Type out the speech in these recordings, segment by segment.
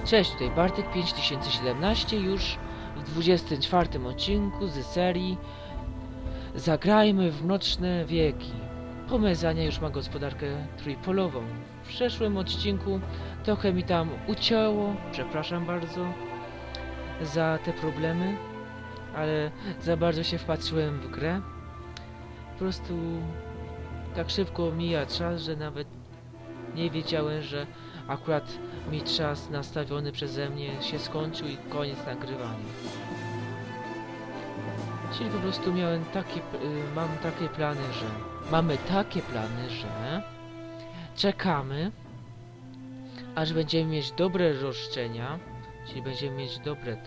Cześć, tutaj Bartek 5017, już w 24 odcinku z serii Zagrajmy w Mroczne Wieki. Pomezania już ma gospodarkę trójpolową. W przeszłym odcinku trochę mi tam ucięło, przepraszam bardzo za te problemy, ale za bardzo się wpatrzyłem w grę. Po prostu tak szybko mija czas, że nawet nie wiedziałem, że akurat mi czas nastawiony przeze mnie się skończył i koniec nagrywania. Czyli po prostu mamy takie plany, że czekamy, aż będziemy mieć dobre roszczenia, czyli będziemy mieć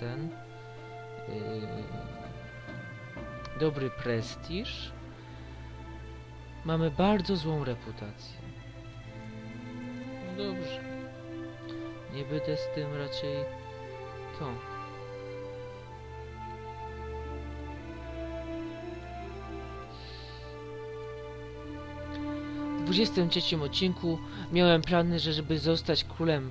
dobry prestiż. Mamy bardzo złą reputację. No dobrze. Nie będę z tym raczej to. W 23 odcinku miałem plany, żeby zostać królem.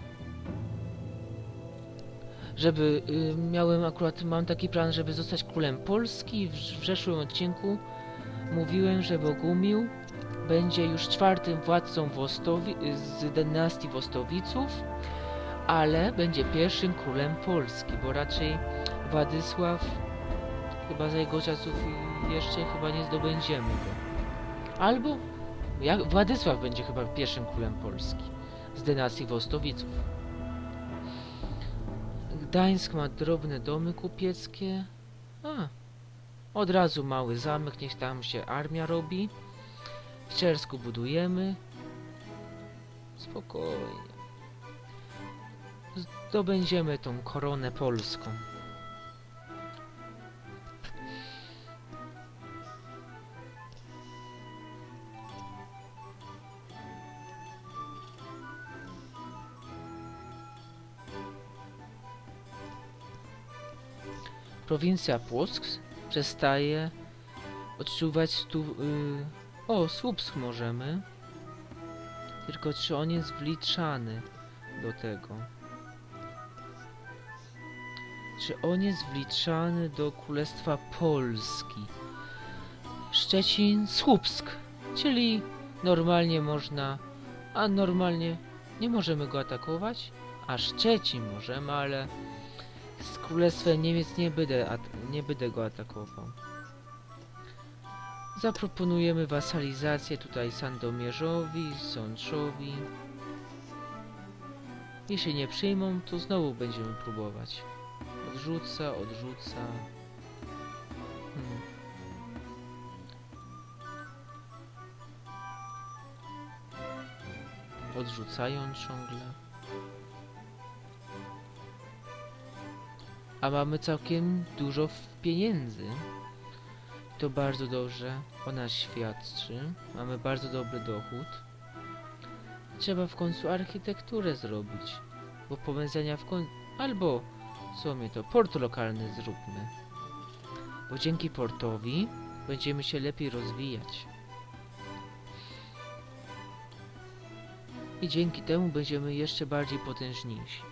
Mam taki plan, żeby zostać królem Polski. W przeszłym odcinku mówiłem, że Bogumił będzie już czwartym władcą z dynastii Wostowiców, ale będzie pierwszym królem Polski, bo raczej Władysław chyba za jego czasów jeszcze chyba nie zdobędziemy go. Albo Władysław będzie chyba pierwszym królem Polski z dynastii Wostowiców. Gdańsk ma drobne domy kupieckie. Od razu mały zamek, niech tam się armia robi. W Czersku budujemy. Spokojnie. Zdobędziemy tą koronę polską. Prowincja Płock przestaje odczuwać Słupsk możemy. Tylko czy on jest wliczany do tego? Czy on jest wliczany do Królestwa Polski? Szczecin, Słupsk. Czyli normalnie można... A normalnie nie możemy go atakować? A Szczecin możemy, ale z Królestwem Niemiec nie będę go atakował. Zaproponujemy wasalizację tutaj Sandomierzowi, Sączowi. Jeśli nie przyjmą, to znowu będziemy próbować. Odrzuca. Odrzucają ciągle. A mamy całkiem dużo pieniędzy. To bardzo dobrze o nas świadczy. Mamy bardzo dobry dochód. Trzeba w końcu architekturę zrobić. Bo powiązania w końcu... Albo port lokalny zróbmy. Bo dzięki portowi będziemy się lepiej rozwijać. I dzięki temu będziemy jeszcze bardziej potężniejsi.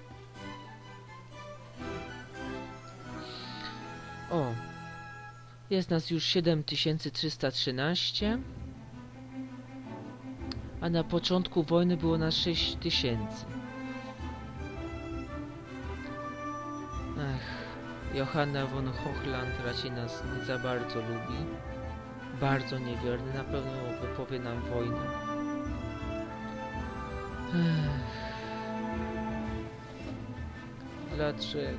Jest nas już 7313, a na początku wojny było nas 6000. Johanna von Hochland raczej nas nie za bardzo lubi. Bardzo niewierny, na pewno wypowie nam wojnę. Dlaczego?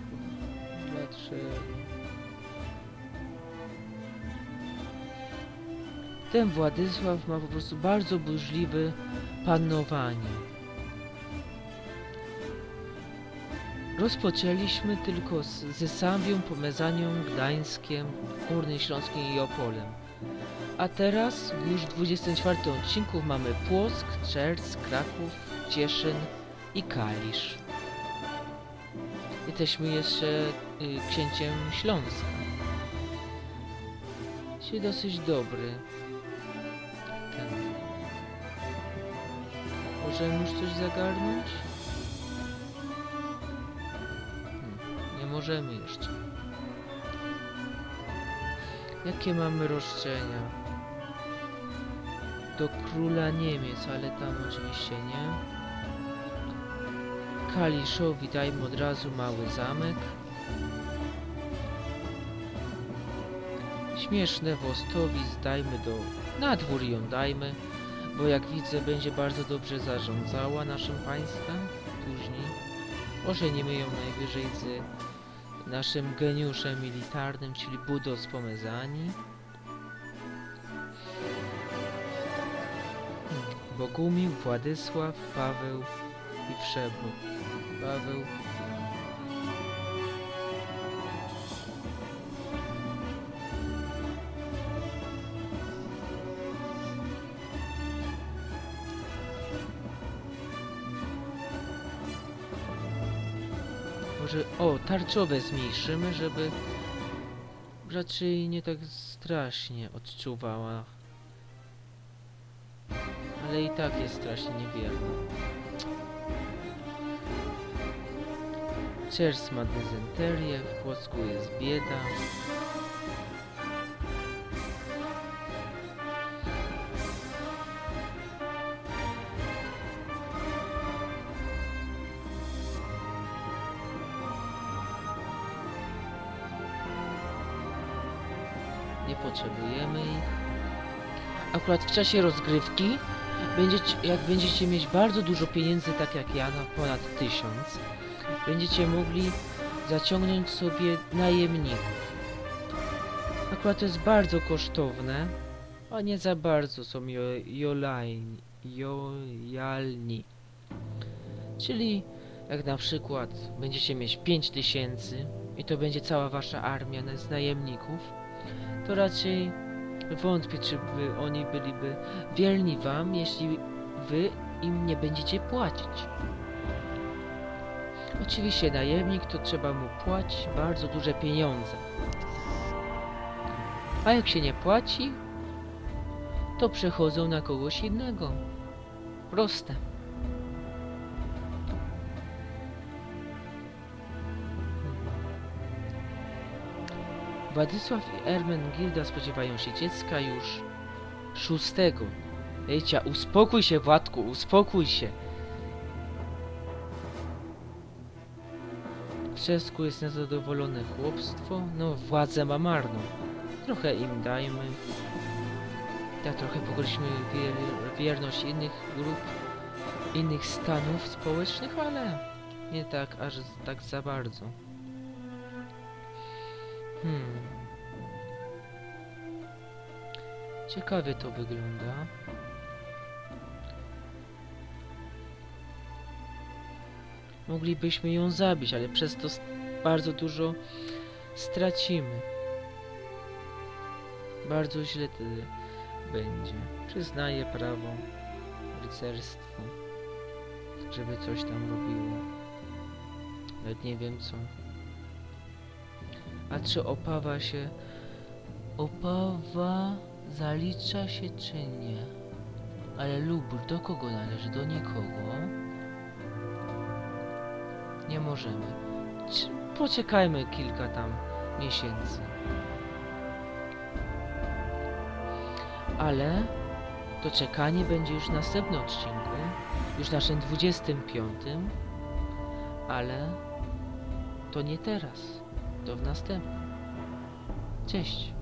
Ten Władysław ma po prostu bardzo burzliwe panowanie. Rozpoczęliśmy tylko ze Sambią, Pomezanią, Gdańskiem, Górnym Śląskiem i Opolem. A teraz już w 24 odcinku mamy Płock, Czersk, Kraków, Cieszyn i Kalisz. Jesteśmy jeszcze księciem Śląska. Czyli dosyć dobry. Możemy już coś zagarnąć? możemy jeszcze. Jakie mamy roszczenia? Do króla Niemiec, ale tam oczywiście nie. Kaliszowi dajmy od razu mały zamek. Śmieszne Wostowi dajmy do... Na dwór ją dajmy, bo jak widzę będzie bardzo dobrze zarządzała naszym państwem. Później ożenimy ją najwyżej z naszym geniuszem militarnym, czyli Budo z Pomezani. Bogumił, Władysław, Paweł i Wszebruk. Paweł. Może... O, tarczowe zmniejszymy, żeby raczej nie tak strasznie odczuwała. Ale i tak jest strasznie niewierna. Czers ma dysenterię, w Płocku jest bieda. Nie potrzebujemy ich. Akurat w czasie rozgrywki jak będziecie mieć bardzo dużo pieniędzy, tak jak ja, na ponad 1000, będziecie mogli zaciągnąć sobie najemników. Akurat to jest bardzo kosztowne, a nie za bardzo są lojalni. Czyli jak na przykład będziecie mieć 5000 i to będzie cała wasza armia z najemników, to raczej wątpię, czy oni byliby wierni wam, jeśli wy im nie będziecie płacić. Oczywiście najemnik to trzeba mu płacić bardzo duże pieniądze. A jak się nie płaci, to przechodzą na kogoś innego. Proste. Władysław i Ermengilda spodziewają się dziecka już 6. Ejcia, uspokój się, Władku, uspokój się. W Czesku jest niezadowolone chłopstwo, no władzę ma marną. Trochę im dajmy. Tak trochę pogorszymy wierność innych grup, innych stanów społecznych, ale nie tak aż tak za bardzo. Ciekawie to wygląda. Moglibyśmy ją zabić, ale przez to bardzo dużo stracimy. Bardzo źle wtedy będzie. Przyznaję prawo rycerstwu, żeby coś tam robiło. Nawet nie wiem co. A czy Opawa się... Opawa zalicza się czy nie? Ale Lubr do kogo należy? Do nikogo? Nie możemy. Poczekajmy kilka tam miesięcy. Ale to czekanie będzie już w następnym odcinku. Już naszym 25. Ale to nie teraz. To w następnym. Cześć.